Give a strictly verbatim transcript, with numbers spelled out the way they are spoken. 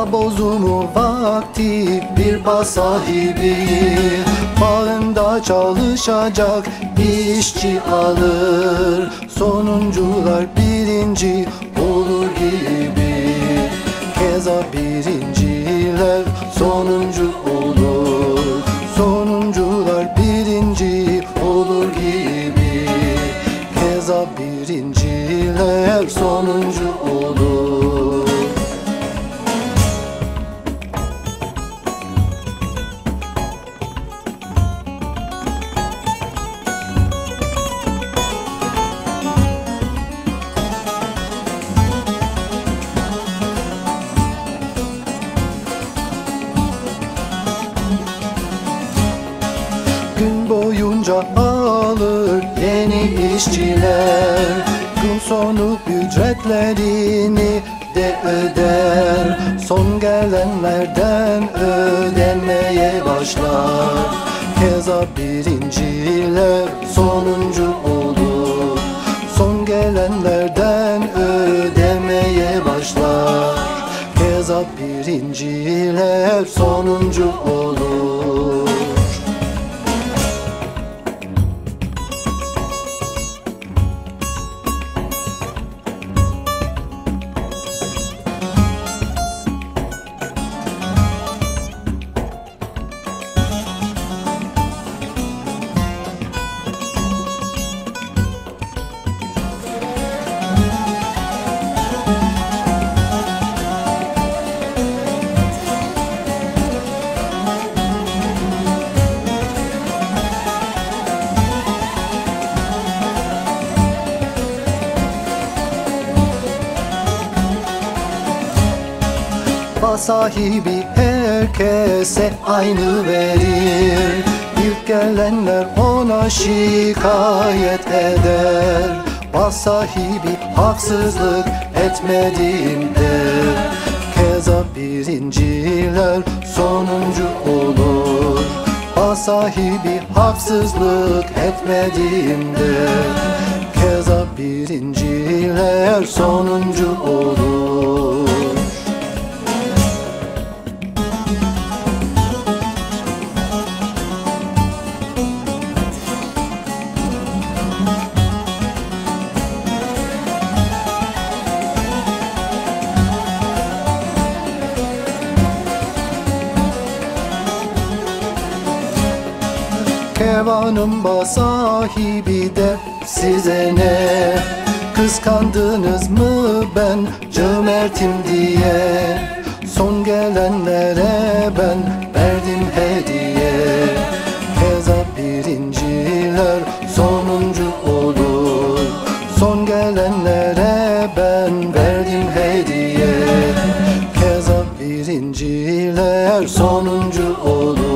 Hava bozumu vakti bir bağ sahibi bağında çalışacak işçi alır. Sonuncular birinci olur gibi, keza birinciler sonuncu olur. Sonuncular birinci olur gibi, keza birinciler sonuncu olur. Gün boyunca alır yeni işçiler, gün sonu ücretlerini de öder. Son gelenlerden ödemeye başlar, keza birinciler sonuncu olur. Son gelenlerden ödemeye başlar, keza birinciler sonuncu olur. Bağ sahibi herkese aynı verir, İlk gelenler ona şikayet eder. Bağ sahibi haksızlık etmediğinde, keza birinciler sonuncu olur. Bağ sahibi haksızlık etmediğinde, keza birinciler sonuncu olur. Kevanın bağ sahibi de size ne? Kıskandınız mı ben cömertim diye? Son gelenlere ben verdim hediye, keza birinciler sonuncu olur. Son gelenlere ben verdim hediye, keza birinciler sonuncu olur.